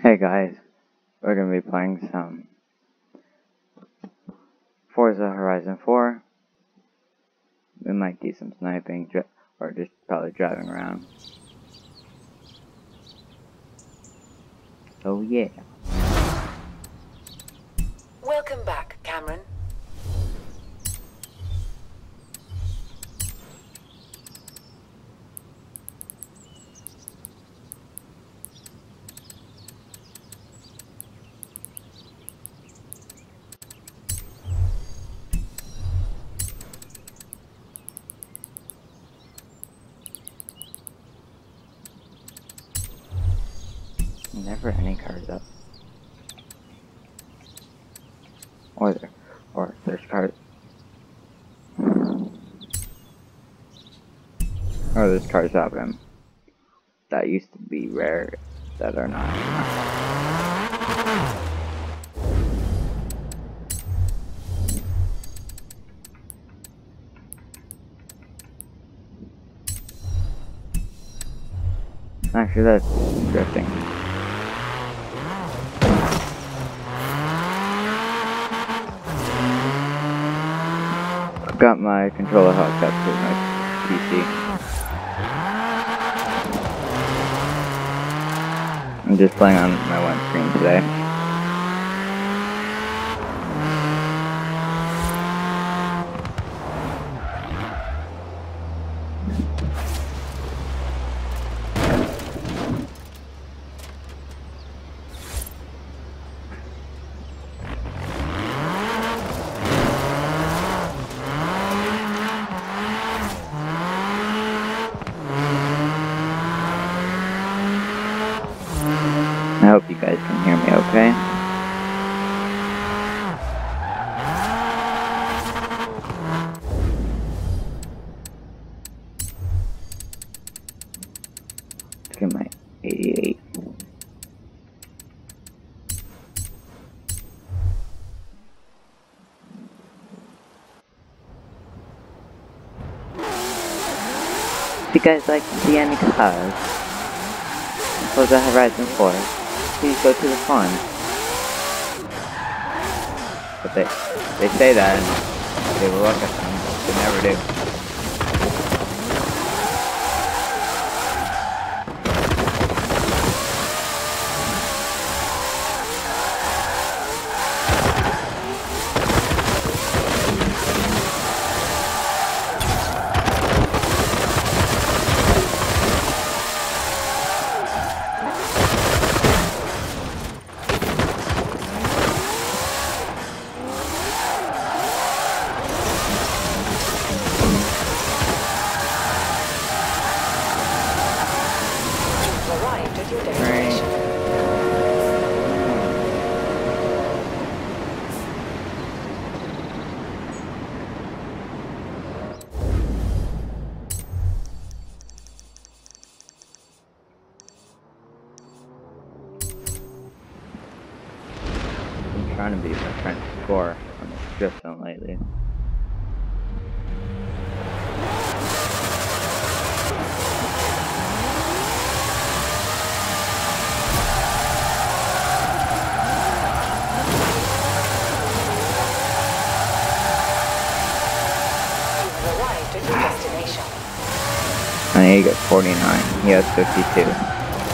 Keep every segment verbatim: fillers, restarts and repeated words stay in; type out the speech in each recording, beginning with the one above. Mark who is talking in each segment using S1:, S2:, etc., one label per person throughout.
S1: Hey guys, we're going to be playing some Forza Horizon four. We might do some sniping, or just probably driving around. Oh yeah.
S2: Welcome back, Cameron.
S1: Never any cars up. Or there, or there's cars. Or there's cars up them that used to be rare that are not. Actually, that's drifting. I've got my controller hooked up to my P C. I'm just playing on my one screen today. I hope you guys can hear me okay. Look at my eighty-eight. If you guys like to see any cars, Forza Horizon four, please go to the farm. But they they say that and they will look at them, but they never do. Trying to be, but trying to score on this drift zone lately.
S2: You've arrived at your destination.
S1: I need to get forty-nine. He has fifty-two.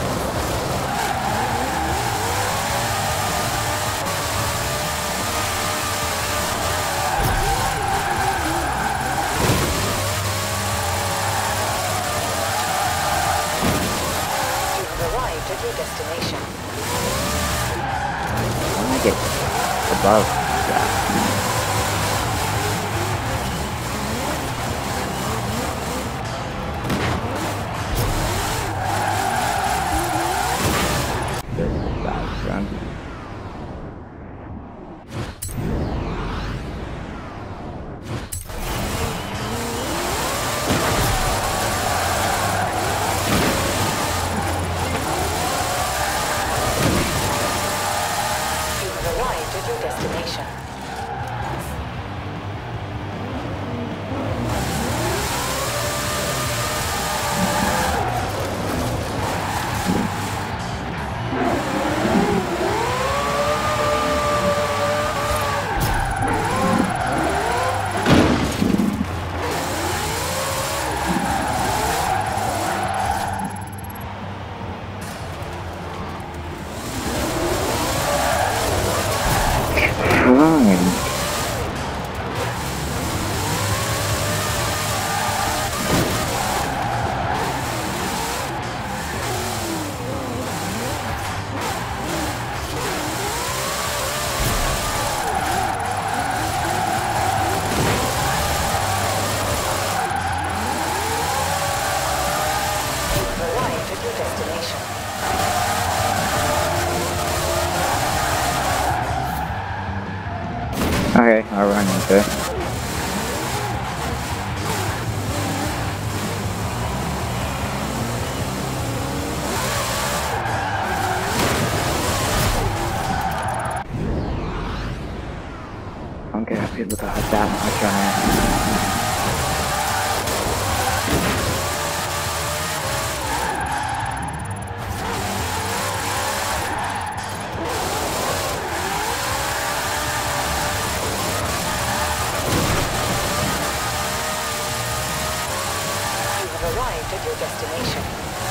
S2: Your destination.
S1: I want to get above that. This fast run.
S2: Your destination. destination.
S1: Okay, I'll run into it. I don't get how people got that much on it.
S2: Arrived at your destination.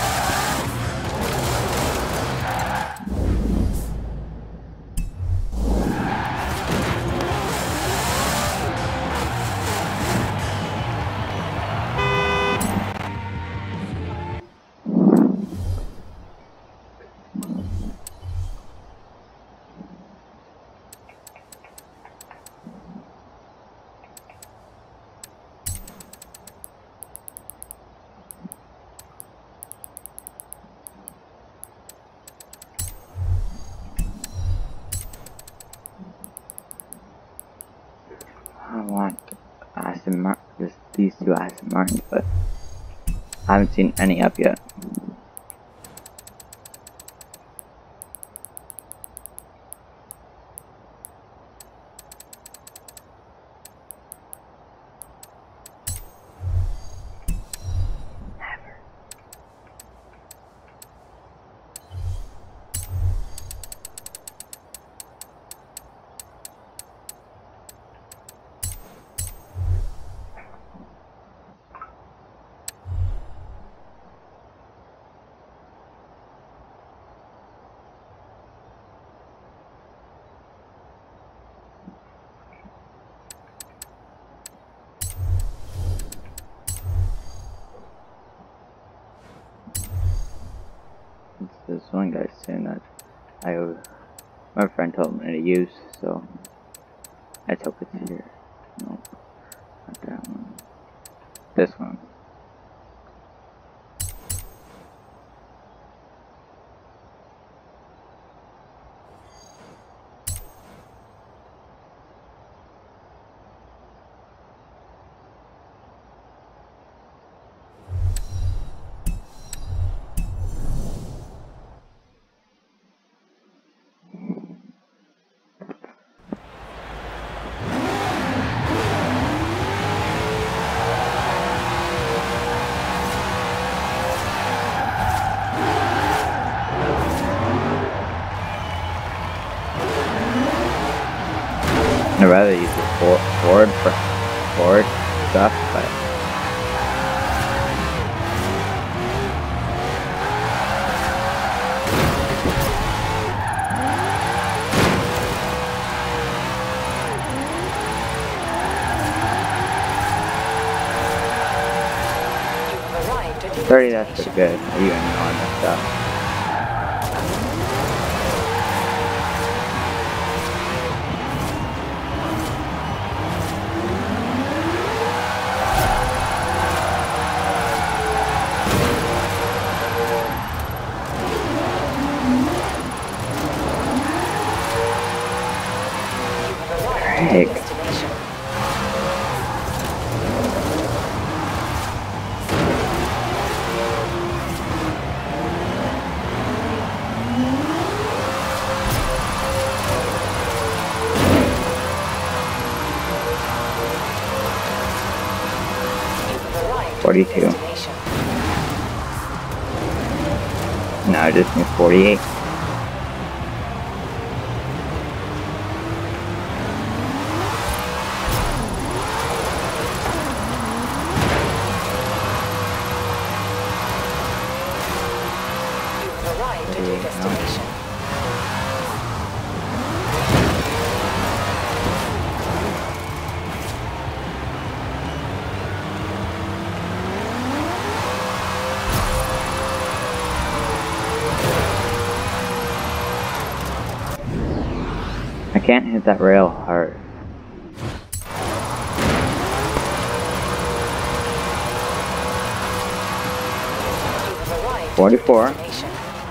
S1: I want Aston Martin, just these two Aston Martins, but I haven't seen any up yet. Never. This one guy's saying that I my friend told me to use, so I took it here. Nope, not that one. This one. I'd rather use the for forward for forward stuff, but thirty, that's pretty good, even though I messed up. Heck. forty-two. No, I just need forty-eight.
S2: Arrived at your destination.
S1: I can't hit that rail hard. forty-four.
S2: Destination.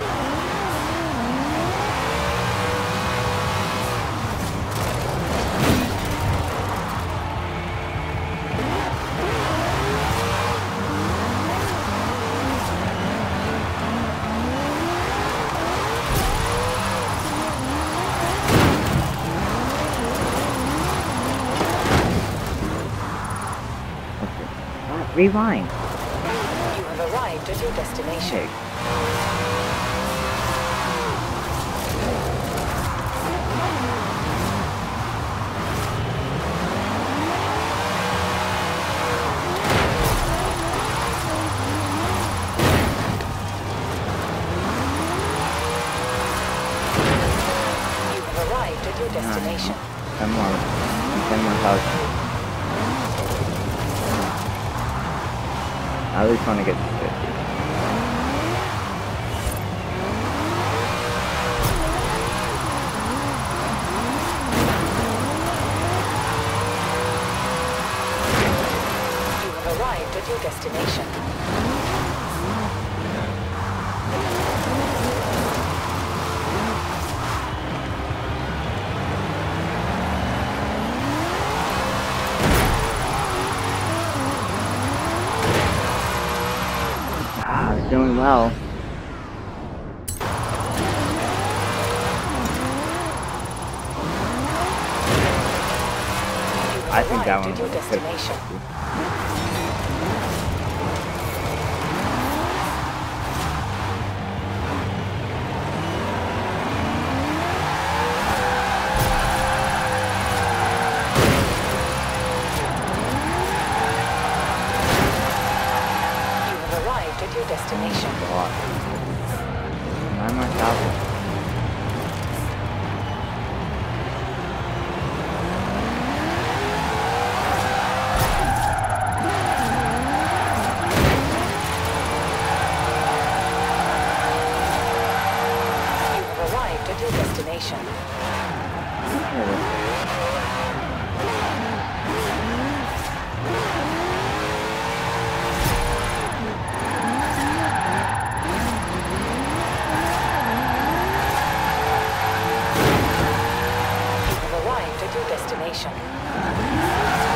S1: Rewind.
S2: You have arrived at your destination. You have arrived at your destination.
S1: Ten more. Ten more thousand. I at least want to get to fifty.
S2: You have arrived at your destination.
S1: Ah, it's doing well. I think that one
S2: Arrived at your
S1: was a
S2: destination. You have arrived at your destination.
S1: God. Nine more thousand.
S2: You have arrived at your destination. You have arrived at your destination.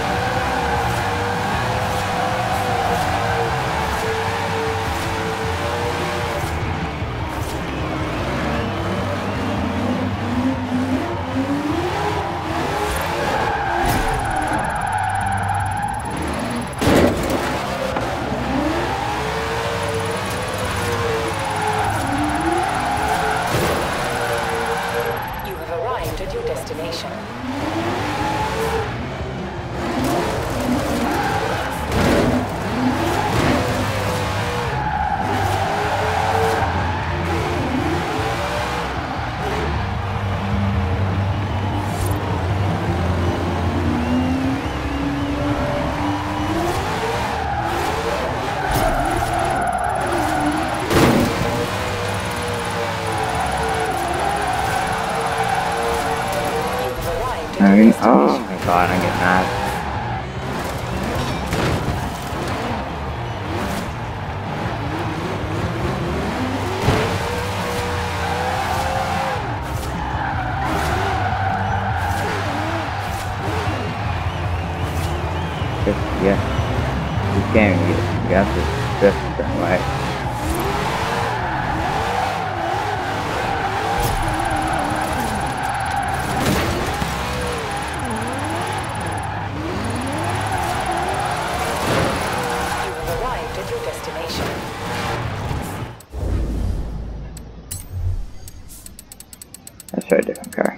S2: You have arrived at your destination. You have arrived
S1: I
S2: at your
S1: mean,
S2: destination.
S1: oh my god, I get mad. Just, yeah. You can't get it. You have to drift a certain way.
S2: You have arrived at your destination.
S1: Let's try a different car.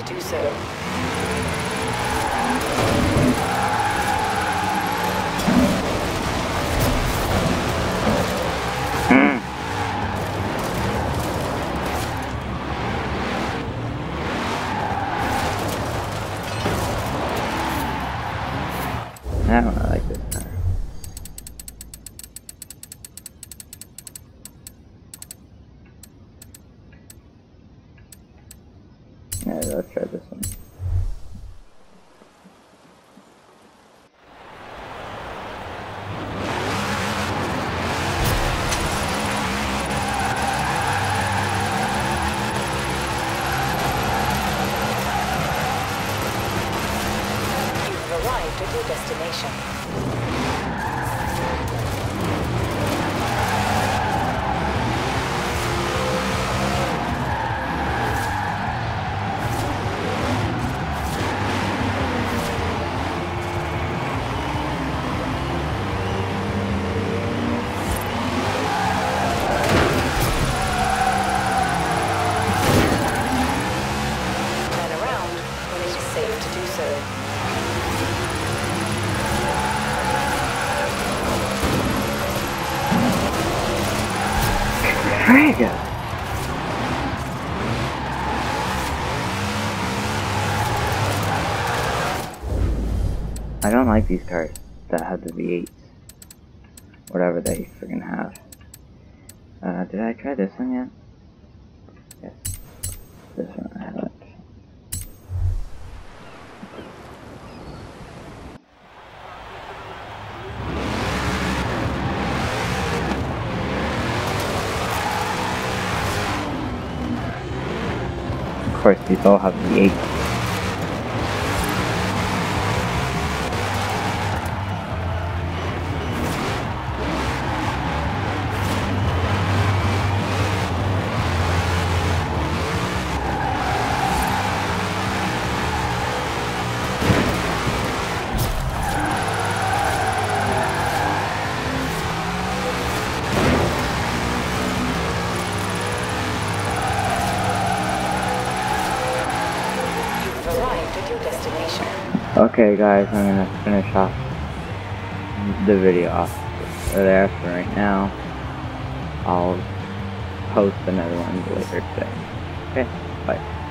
S2: to do so.
S1: I don't really like this car. Yeah, let's try this one.
S2: You've arrived at your destination.
S1: Frig! I don't like these cars that have the V eights. Whatever they friggin' have. Uh, did I try this one yet? Yes. This one I haven't. Of course, these all have V eight. Okay guys, I'm gonna finish off the video off there for right now. I'll post another one later today. Okay, bye.